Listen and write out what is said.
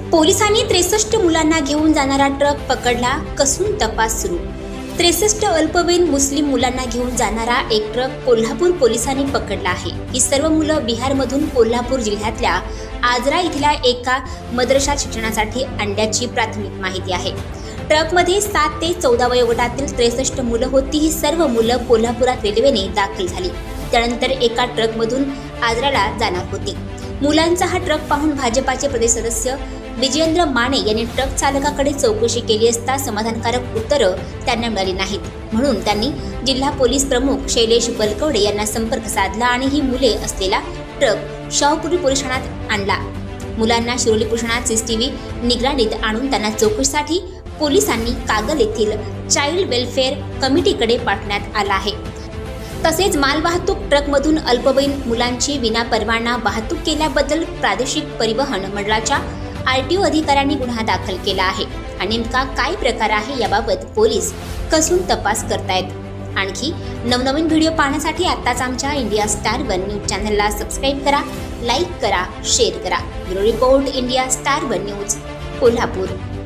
पोलिसांनी 63 मुलांना घेऊन जाणारा ट्रक पकडला, कसून तपास सुरू। 63 अल्पवयीन मुस्लिम मुलांना घेऊन जाणारा एक ट्रक कोल्हापूर पोलिसांनी पकडला आहे। ही सर्व मुलं बिहारमधून कोल्हापूर जिल्ह्यातल्या आजरा इथल्या एका मद्रशात शिक्षणासाठी आणल्याची प्राथमिक माहिती आहे। ट्रकमध्ये 7 ते 14 वयोगटातील 63 मुलं होती। ही सर्व मुलं कोल्हापुरात रेल्वेने दाखल झाली, त्यानंतर एका ट्रकमधून आजराला जाणार होती। मुलांचा हा ट्रक पाहून भाजपाचे प्रदेश सदस्य विजयेंद्र माने यांनी ट्रक चालकाकडे चौकशी केली असता समाधानकारक उत्तरं त्यांना मिळाली नाहीत, म्हणून त्यांनी जिल्हा पोलीस प्रमुख शैलेश बलकवडे यांना संपर्क साधला आणि ही मुले असलेला ट्रक शाहूपुरी पोलीस ठाण्यात आणला। मुलांना शिरोली पोलीस ठाण्यात सीसीटीव्ही निगराणीत आणून त्यांना चौकशीसाठी पोलिसांनी कागल येथील चाइल्ड वेलफेअर कमिटीकडे पाठवण्यात आला आहे। तसेच मालवाहतूक ट्रकमधून अल्पवयीन मुलांची विनापरवाना वाहतूक केल्याबद्दल प्रादेशिक परिवहन मंडळाच्या आरटीओ अधिकाऱ्यांनी गुन्हा दाखल केला आहे। आणि नेमका काय प्रकार आहे याबाबत पोलीस कसून तपास करतायत। आणखी नवनवीन व्हिडिओ पाहण्यासाठी आताच आमच्या इंडिया स्टार 1 न्यूज चॅनलला सबस्क्राईब करा, लाईक करा, शेअर करा। Bureau report, India star 1 news, Kolhapur.